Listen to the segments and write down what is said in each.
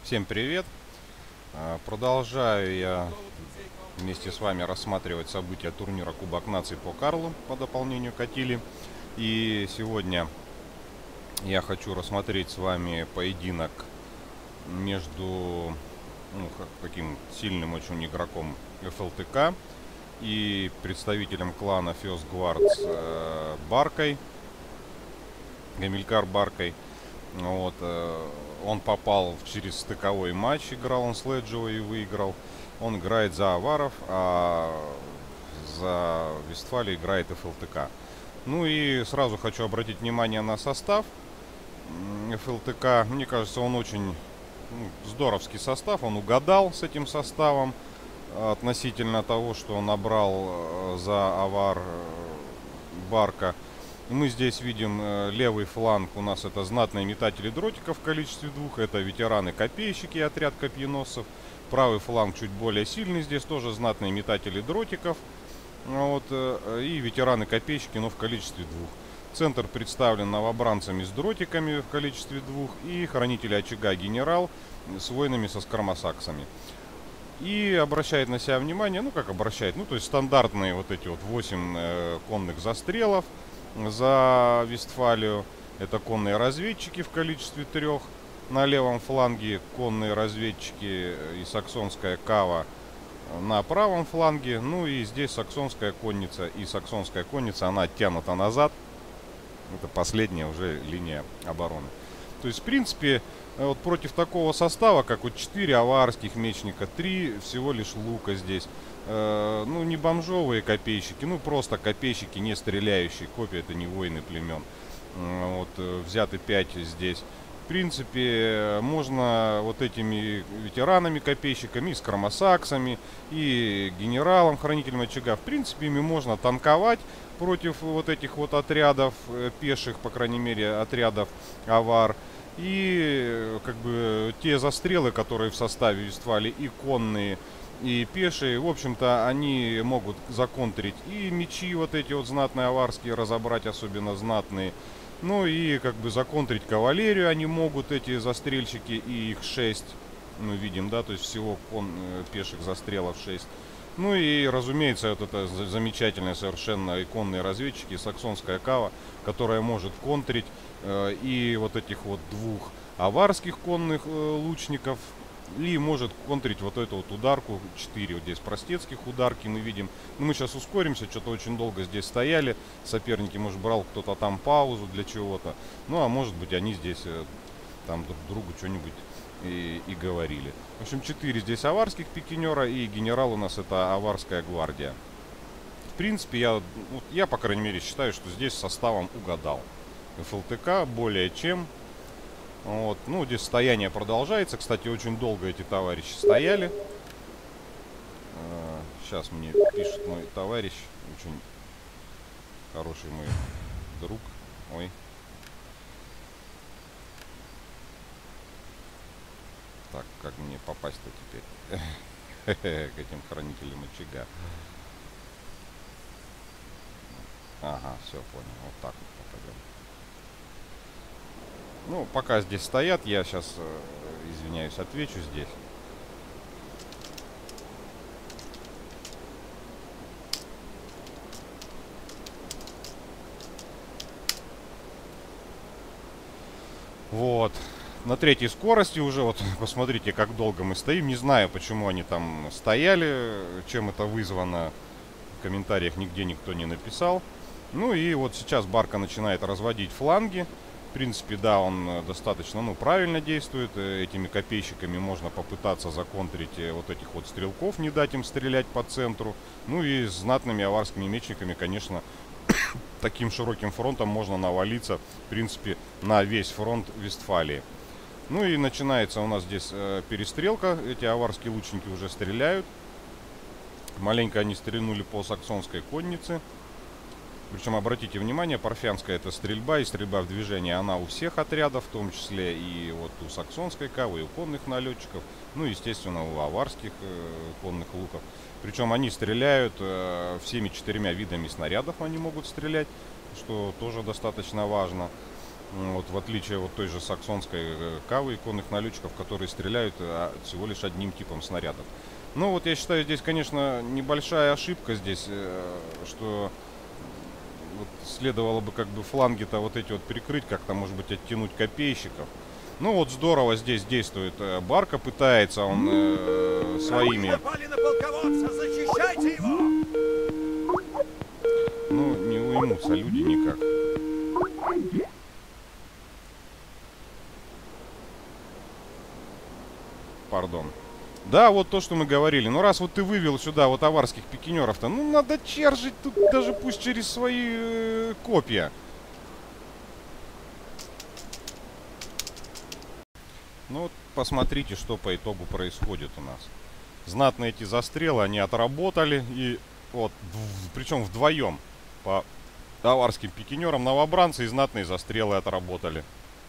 Всем привет! Продолжаю я вместе с вами рассматривать события турнира Кубок Наций по Карлу по дополнению Катили. И сегодня я хочу рассмотреть с вами поединок между таким сильным очень игроком ФЛТК и представителем клана Фёстгвардс Баркой, Гамилькар Баркой. Вот, он попал через стыковой матч, играл он с Леджио и выиграл. Он играет за аваров, а за Вестфалию играет ФЛТК. Ну и сразу хочу обратить внимание на состав ФЛТК. Мне кажется, он очень здоровский состав. Он угадал с этим составом относительно того, что он набрал за авар Барка. Мы здесь видим левый фланг, у нас это знатные метатели дротиков в количестве двух, это ветераны-копейщики и отряд копьеносцев. Правый фланг чуть более сильный, здесь тоже знатные метатели дротиков, вот, и ветераны-копейщики, но в количестве двух. Центр представлен новобранцами с дротиками в количестве двух и хранители очага генерал с воинами со скормосаксами. И обращает на себя внимание, как обращает, то есть стандартные вот эти вот 8 конных застрелов за Вестфалию. Это конные разведчики в количестве 3. На левом фланге конные разведчики и саксонская кава на правом фланге. Ну и здесь саксонская конница. И саксонская конница, она оттянута назад. Это последняя уже линия обороны. То есть, в принципе, вот против такого состава, как вот 4 аварских мечника, 3 всего лишь лука здесь. Не бомжовые копейщики, просто копейщики, не стреляющие. Копия — это не воины племен. Вот, взяты 5 здесь. В принципе, можно вот этими ветеранами-копейщиками, и скормосаксами, и генералом, хранителем очага, в принципе, ими можно танковать против вот этих вот отрядов пеших, по крайней мере, отрядов авар. И как бы те застрелы, которые в составе Вестфалии, и конные, и пешие, в общем-то, они могут законтрить и мечи вот эти вот знатные аварские, разобрать особенно знатные. Ну и как бы законтрить кавалерию они могут, эти застрельщики, и их 6. Мы видим, да, то есть всего пеших застрелов 6. Ну и, разумеется, вот это замечательные совершенно иконные разведчики, саксонская кава, которая может контрить и вот этих вот 2 аварских конных лучников, и может контрить вот эту вот ударку 4. Вот здесь простецких ударки мы видим. Мы сейчас ускоримся, что-то очень долго здесь стояли. Соперники, может, брал кто-то там паузу для чего-то. А может быть, они здесь там друг другу что-нибудь и говорили. В общем, 4 здесь аварских пикинера, и генерал у нас это аварская гвардия. В принципе, я по крайней мере считаю, что здесь составом угадал. ФЛТК более чем. Вот. Здесь стояние продолжается. Кстати, очень долго эти товарищи стояли. Сейчас мне пишет мой товарищ, очень хороший мой друг. Ой. Так, как мне попасть-то теперь к этим хранителям очага? Ага, все, понял. Вот так вот попадем. Пока здесь стоят, я сейчас, извиняюсь, отвечу здесь. Вот. На 3-й скорости уже, вот, посмотрите, как долго мы стоим. Не знаю, почему они там стояли, чем это вызвано. В комментариях нигде никто не написал. И вот сейчас Барка начинает разводить фланги. В принципе, да, он достаточно, правильно действует. Этими копейщиками можно попытаться законтрить вот этих вот стрелков, не дать им стрелять по центру. И с знатными аварскими мечниками, конечно, таким широким фронтом можно навалиться, в принципе, на весь фронт Вестфалии. И начинается у нас здесь перестрелка. Эти аварские лучники уже стреляют. Маленько они стрельнули по саксонской коннице. Причем, обратите внимание, парфянская это стрельба, и стрельба в движении, она у всех отрядов, в том числе и вот у саксонской кавы, и у конных налетчиков, естественно, у аварских конных луков. Причем они стреляют всеми 4 видами снарядов, они могут стрелять, что тоже достаточно важно. Вот, в отличие от той же саксонской кавы и конных налетчиков, которые стреляют всего лишь одним типом снарядов. Ну вот я считаю, здесь, конечно, небольшая ошибка здесь, что вот следовало бы как бы фланги-то вот эти вот перекрыть, как-то, может быть, оттянуть копейщиков. Ну вот здорово здесь действует. Барка пытается, он своими... Напали на полководца, защищайте его! Ну, не уймутся люди никак. Пардон. Да, вот то, что мы говорили. Ну, раз вот ты вывел сюда вот аварских пикинеров-то, ну, надо чержить тут даже пусть через свои копья. Ну, вот посмотрите, что по итогу происходит у нас. Знатные эти застрелы, они отработали. И вот, причем вдвоем по аварским пикинерам новобранцы и знатные застрелы отработали.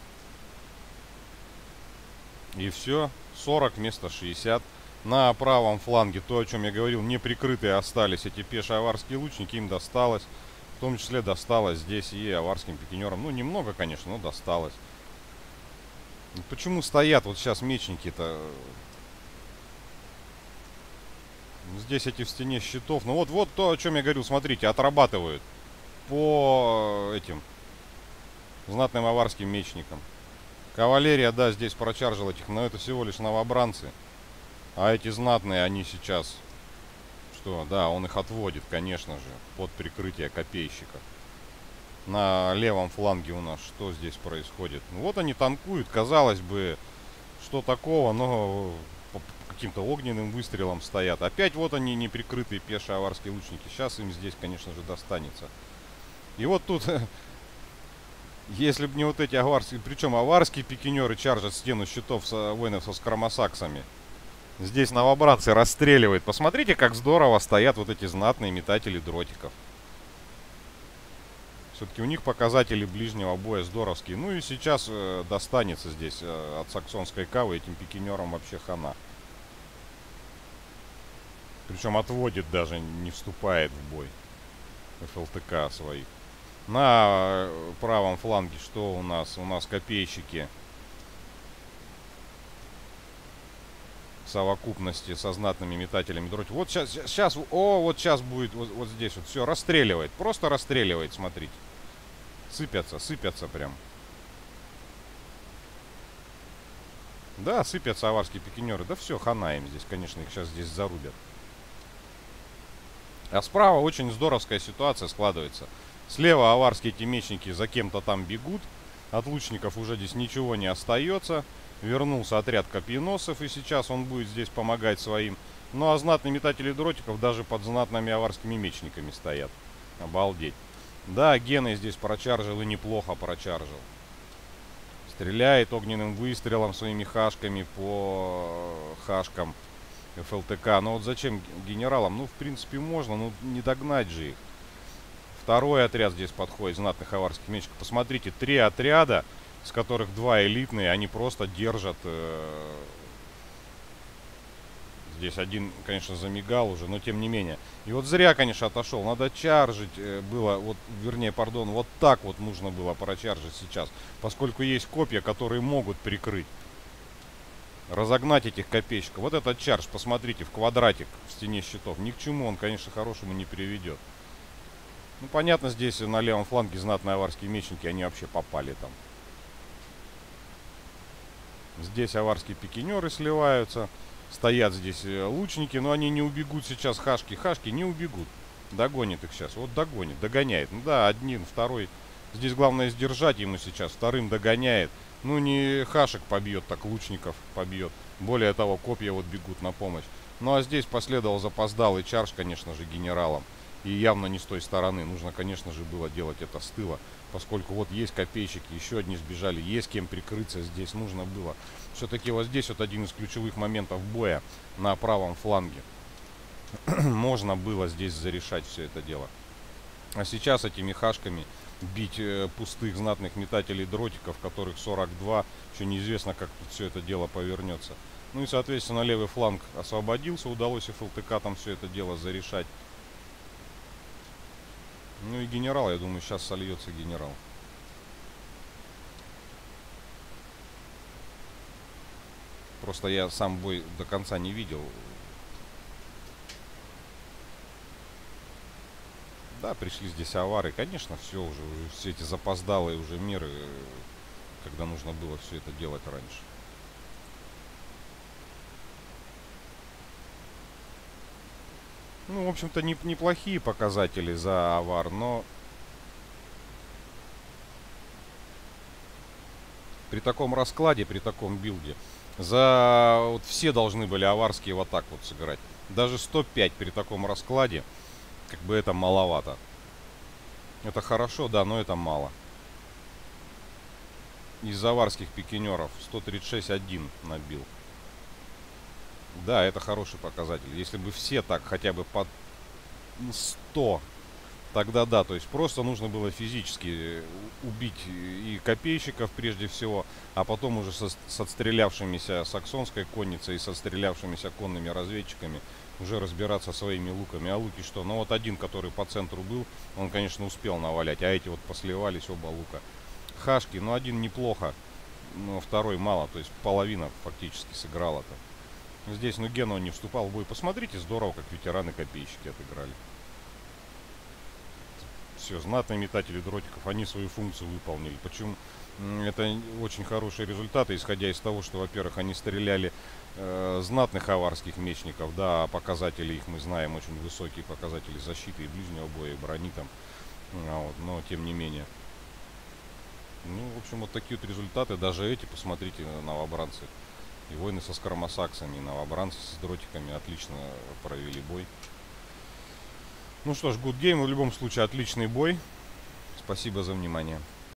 И все, 40 вместо 60. На правом фланге, то, о чем я говорил, неприкрытые остались эти пешие аварские лучники, им досталось. В том числе досталось здесь и аварским пикинерам. Ну, немного, конечно, но досталось. Почему стоят вот сейчас мечники-то? Здесь эти в стене щитов. Ну, вот то, о чем я говорил, смотрите, отрабатывают по этим знатным аварским мечникам. Кавалерия, да, здесь прочаржила этих, но это всего лишь новобранцы. А эти знатные, они сейчас... Что? Да, он их отводит, конечно же, под прикрытие копейщиков. На левом фланге у нас что здесь происходит? Ну, вот они танкуют, казалось бы, что такого, но по каким-то огненным выстрелам стоят. Опять вот они, неприкрытые пешие аварские лучники. Сейчас им здесь, конечно же, достанется. И вот тут... Если бы не вот эти аварские, причем аварские пикинеры чаржат стену щитов воинов со скромосаксами. Здесь новобранцы расстреливают. Посмотрите, как здорово стоят вот эти знатные метатели дротиков. Все-таки у них показатели ближнего боя здоровские. Ну и сейчас достанется здесь от саксонской кавы этим пикинерам вообще хана. Причем отводит даже, не вступает в бой. ФЛТК своих. На правом фланге что у нас? У нас копейщики в совокупности со знатными метателями дротиков. Вот сейчас, вот сейчас будет, вот здесь вот все расстреливает. Просто расстреливает, смотрите. Сыпятся прям. Да, сыпятся аварские пикинеры. Да все, хана им здесь, конечно, их сейчас здесь зарубят. А справа очень здоровская ситуация складывается. Слева аварские эти мечники за кем-то там бегут. От лучников уже здесь ничего не остается. Вернулся отряд копьеносцев, и сейчас он будет здесь помогать своим. Ну а знатные метатели дротиков даже под знатными аварскими мечниками стоят. Обалдеть. Да, Гены здесь прочаржил и неплохо прочаржил. Стреляет огненным выстрелом своими хашками по хашкам ФЛТК. Но вот зачем генералам? Ну, в принципе, можно, но не догнать же их. Второй отряд здесь подходит, знатных аварских мечников. Посмотрите, 3 отряда, из которых 2 элитные, они просто держат... Здесь один, конечно, замигал уже, но тем не менее. И вот зря, конечно, отошел. Надо чаржить было, вот, вернее, пардон, вот так вот нужно было прочаржить сейчас. Поскольку есть копья, которые могут прикрыть. Разогнать этих копейщиков. Вот этот чарж, посмотрите, в квадратик в стене щитов. Ни к чему он, конечно, хорошему не приведет. Ну, понятно, здесь на левом фланге знатные аварские мечники, они вообще попали там. Здесь аварские пикинеры сливаются. Стоят здесь лучники, но они не убегут сейчас. Хашки не убегут. Догонит их сейчас. Вот догонит, догоняет. Ну да, один, второй. Здесь главное сдержать ему сейчас. Вторым догоняет. Ну не хашек побьет, так лучников побьет. Более того, копья вот бегут на помощь. Ну а здесь последовал запоздалый чарж, конечно же, генералом. И явно не с той стороны. Нужно, конечно же, было делать это с тыла. Поскольку вот есть копейщики, еще одни сбежали. Есть кем прикрыться здесь. Нужно было. Все-таки вот здесь вот один из ключевых моментов боя на правом фланге. Можно было здесь зарешать все это дело. А сейчас этими хашками бить пустых знатных метателей дротиков, которых 42. Еще неизвестно, как тут все это дело повернется. Ну и, соответственно, левый фланг освободился. Удалось и ФЛТК там все это дело зарешать. Ну и генерал, я думаю, сейчас сольется генерал. Просто я сам бой до конца не видел. Да, пришли здесь авары. Конечно, все уже все эти запоздалые уже меры, когда нужно было все это делать раньше. Ну, в общем-то, неплохие показатели за авар, но при таком раскладе, при таком билде, вот все должны были аварские вот так вот сыграть. Даже 105 при таком раскладе, как бы это маловато. Это хорошо, да, но это мало. Из аварских пикинеров 136-1 набил. Да, это хороший показатель. Если бы все так хотя бы под 100, тогда да. То есть просто нужно было физически убить и копейщиков прежде всего, а потом уже с отстрелявшимися саксонской конницей и с отстрелявшимися конными разведчиками уже разбираться своими луками. А луки что? Ну вот один, который по центру был, он, конечно, успел навалять, а эти вот посливались оба лука. Хашки, ну один неплохо, но второй мало, то есть половина фактически сыграла-то. Здесь, ну, Генуа не вступал в бой. Посмотрите, здорово, как ветераны-копейщики отыграли. Все, знатные метатели дротиков, они свою функцию выполнили. Почему? Это очень хорошие результаты, исходя из того, что, во-первых, они стреляли знатных аварских мечников, да, показатели их мы знаем, очень высокие показатели защиты и ближнего боя, и брони там, вот, но тем не менее. Ну, в общем, вот такие вот результаты, даже эти, посмотрите, новобранцы. И воины со скоромосаксами, и новобранцы с дротиками отлично провели бой. Ну что ж, good game, в любом случае отличный бой. Спасибо за внимание.